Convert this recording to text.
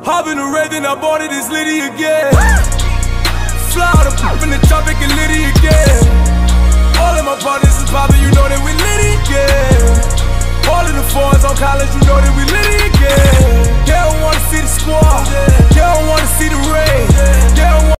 Hop in the red, then I bought it, it's litty again. Fly out up in the tropic and litty again. All of my partners is poppin', you know that we litty again. All of the fours on college, you know that we litty again.